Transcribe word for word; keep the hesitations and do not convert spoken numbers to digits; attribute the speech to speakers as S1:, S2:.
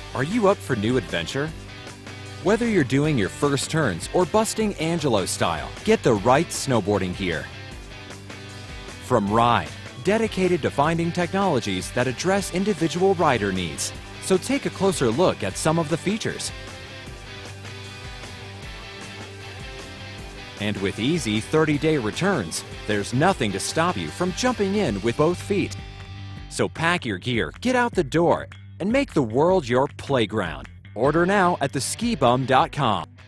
S1: Are you up for new adventure? Whether you're doing your first turns or busting Angelo style, get the right snowboarding gear. From Ride, dedicated to finding technologies that address individual rider needs. So take a closer look at some of the features. And with easy thirty day returns, there's nothing to stop you from jumping in with both feet. So pack your gear, get out the door, and make the world your playground. Order now at the ski bum dot com.